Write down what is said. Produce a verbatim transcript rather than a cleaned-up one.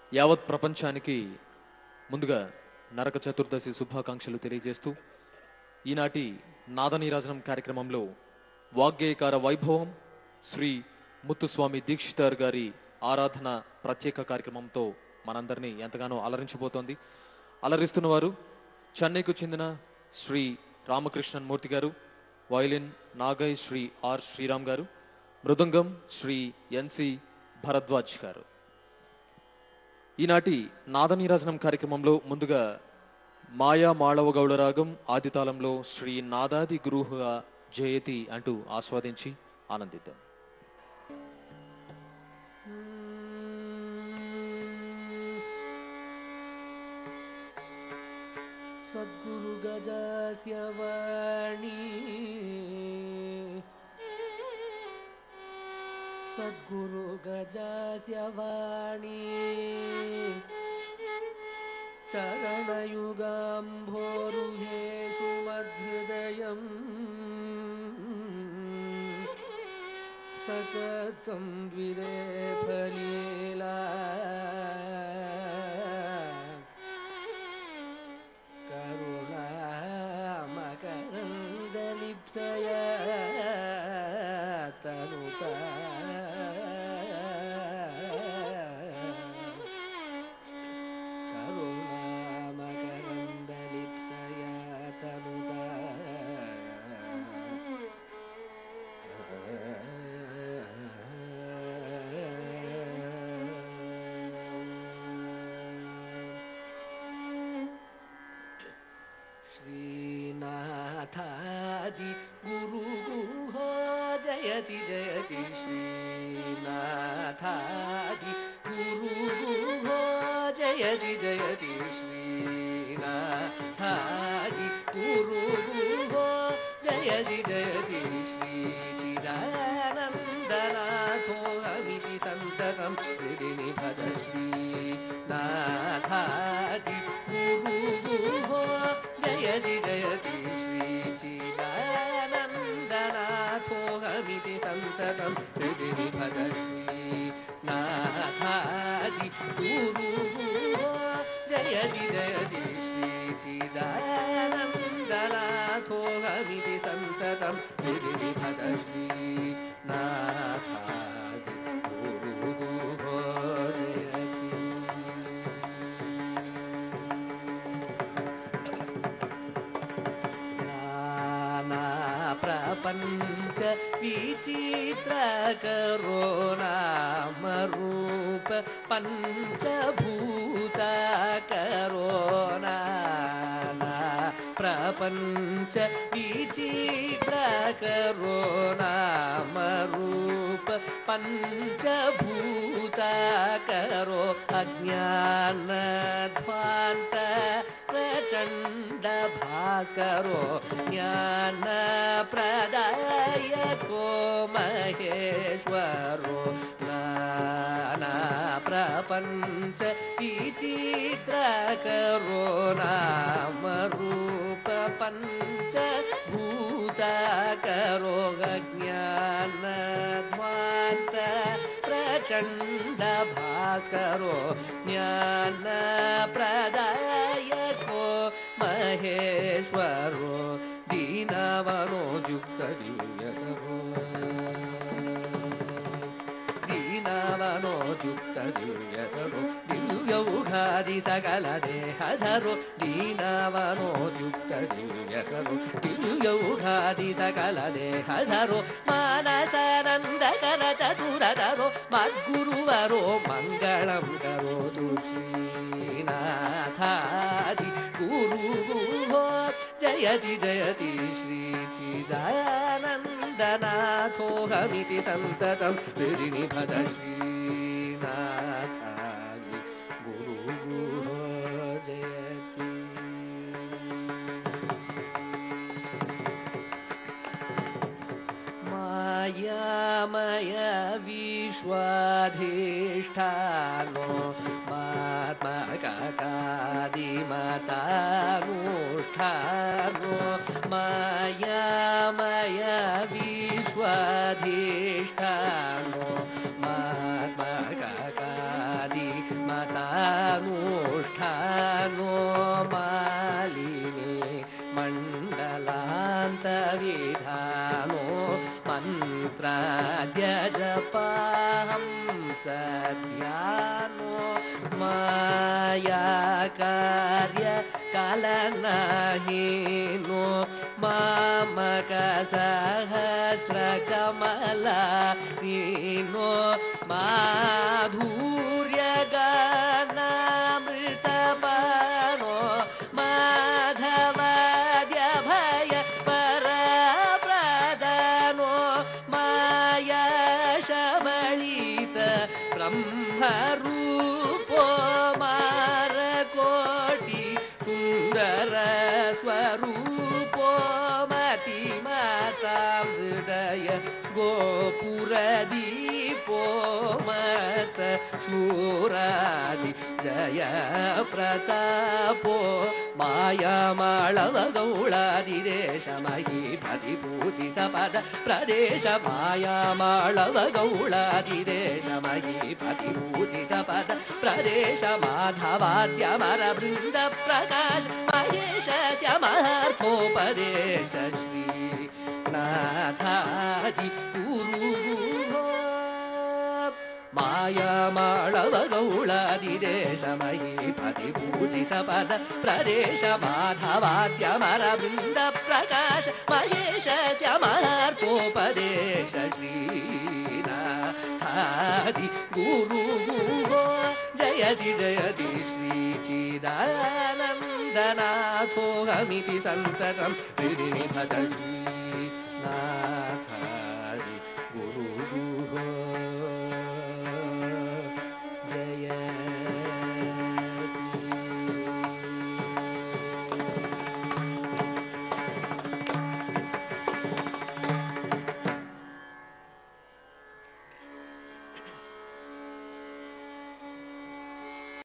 యావత్ ప్రపంచానికి ముందుగా నరక చతుర్దశి శుభాకాంక్షలు తెలియజేస్తూ ఈనాటి నాదనీరాజనం కార్యక్రమంలో వాగ్గేయకార వైభవం శ్రీ ముత్తుస్వామి దీక్షితార్ గారి ఆరాధన ప్రత్యేక కార్యక్రమంతో మనందరినీ ఎంతగానో అలరించబోతోంది. అలరిస్తున్న వారు చెన్నైకు చెందిన శ్రీ రామకృష్ణన్ మూర్తి గారు, వయలిన్ నాగై శ్రీ ఆర్ శ్రీరామ్ గారు, మృదంగం శ్రీ ఎన్సి భరద్వాజ్ గారు. ఈనాటి నాదనీరాజనం కార్యక్రమంలో ముందుగా మాయా మాళవ గౌడ రాగం ఆదితాళంలో శ్రీ నాదాది గురుహ జయతి అంటూ ఆస్వాదించి ఆనందిద్దాం. సద్గురు గజస్య వాణి సద్గురు గజస్య వాణి చరణయుగాంభోరుహేషు మధ్యదయం సతతం ద్విరేఫలీలా కరుణామకరందలిప్సయా తనుతా श्रीनाथादि गुरुगुहो जयति जयति श्रीनाथादि गुरुगुहो जयति जयति श्रीनाथादि गुरुगुहो जयति जयति श्रीचिदानन्दनाथोऽहमिति सन्ततं हृदि निभज श्रीनाथादि गुरुगुहो जयति जयति श्रीचिदानन्दनाथोऽहमिति सन्ततं हृदि निभज श्रीनाथादि गुरुगुहो जयति जयति श्रीचिदानन्दनाथोऽहमिति सन्ततं हृदि निभज श्रीनाथादि गुरुगुहो जयति. प्रपंच विचित्रकरो नामरूप पंचभूतकरो नाना प्रपंच विचित्रकरो नामरूप पंचभूतकरो अज्ञानध्वान्त प्रचंड भास्करो ज्ञान प्रदायको महेश्वरो नाना प्रपंच विचित्रकरो नामरूप पंचभूतकरो ज्ञानध्वान्त प्रचंड भास्करो ज्ञान प्रदायको महेश्वरो दीनवनोद्युक्त दिव्यकरो दीनवनोद्युक्त दिव्यकरो दिव्यौघादि सकल देहधरो दीनवनोद्युक्त दिव्यकरो दिव्यौघादि सकल देहधरो मानसानन्दकर चतुरधरो मद्गुरुवरो मङ्गलं करोतु श्रीनाथादि गुरुगुहो जयति जयति श्रीचिदानन्दनाथोऽहमिति सन्ततं हृदि निभज श्रीनाथादि गुरुगुहो जयति. मायामय विश्वाधिष्ठानो मात्मककादिमतानुष्ठानो मायामय विश्वाधिष्ठानो मात्मककादिमता विष्ठानो मालिनी मण्डलान्तविधानो मन्त्राद्य जपाहं सद्यानो माया कार्य कालनाहीनो मामक सहस्रकमलासीनो माधुर्यगानामृतपानो माधवाद्यभय परप्रदानो माया शबलित ब्रह्मरूपो मारकोटि सुन्दर स्वरूपो मतिमतां हृदय गोपुरदीपो मत शूरादि जय प्रतापो मायामाळवगौळादिदेशमहीपतिपूजितपद प्रदेश मायामाळवगौळादिदेशमहीपतिपूजितपद प्रदेश माधवाद्यमरवृन्द प्रकाश महेशस्य महर्थोपदेश श्रीनाथादि गुरुगुरो मायामाळवगौळादिदेशमहीपतिपूजितपद प्रदेश माधवाद्यमरवृन्द प्रकाश महेशस्य महर्थोपदेश श्रीनाथादि गुरुगुरो जयति जयति श्रीचिदानन्दनाथोऽहमिति सन्ततं हृदि भज श्रीनाथ